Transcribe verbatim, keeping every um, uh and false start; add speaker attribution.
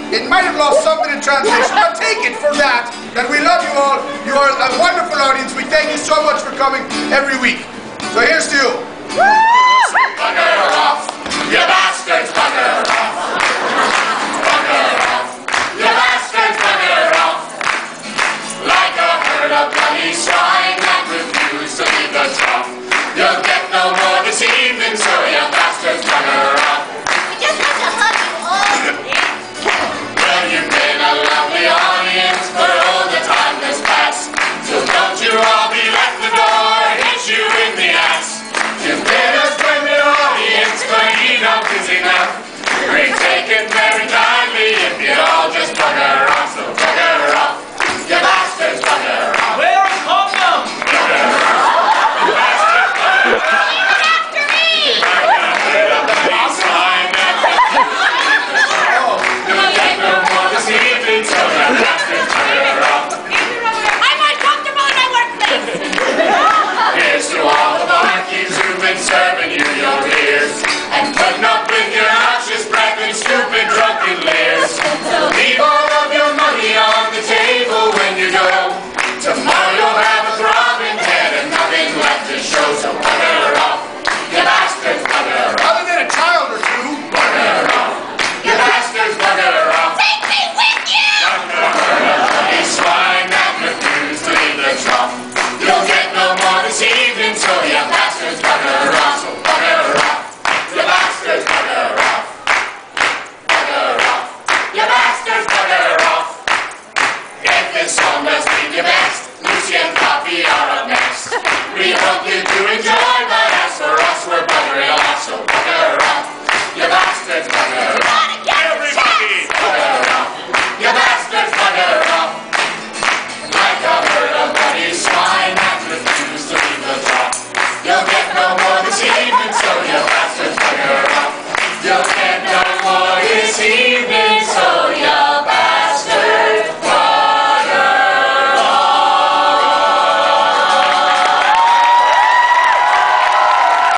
Speaker 1: It might have lost something in translation, but take it for that, that we love you all. You are a wonderful audience. We thank you so much for coming every week. So here's to you.
Speaker 2: Bugger off, you bastards!